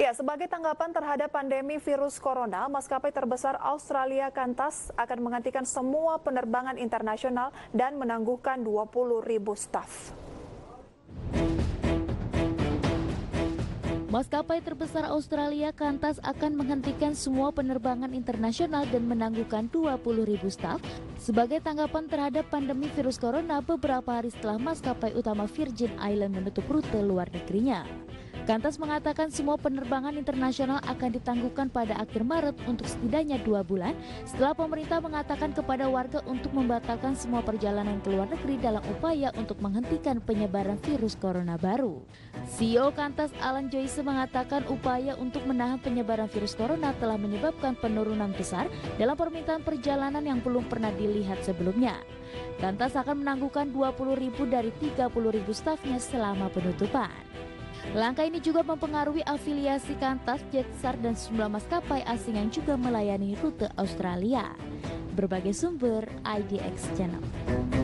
Ya, sebagai tanggapan terhadap pandemi virus corona, maskapai terbesar Australia Qantas akan menghentikan semua penerbangan internasional dan menangguhkan 20.000 staf. Maskapai terbesar Australia Qantas akan menghentikan semua penerbangan internasional dan menangguhkan 20.000 staf sebagai tanggapan terhadap pandemi virus corona beberapa hari setelah maskapai utama Virgin Islands menutup rute luar negerinya. Qantas mengatakan semua penerbangan internasional akan ditangguhkan pada akhir Maret untuk setidaknya 2 bulan setelah pemerintah mengatakan kepada warga untuk membatalkan semua perjalanan ke luar negeri dalam upaya untuk menghentikan penyebaran virus corona baru. CEO Qantas Alan Joyce mengatakan upaya untuk menahan penyebaran virus corona telah menyebabkan penurunan besar dalam permintaan perjalanan yang belum pernah dilihat sebelumnya. Qantas akan menangguhkan 20.000 dari 30.000 stafnya selama penutupan. Langkah ini juga mempengaruhi afiliasi Qantas, Jetstar, dan sejumlah maskapai asing yang juga melayani rute Australia. Berbagai sumber IDX Channel.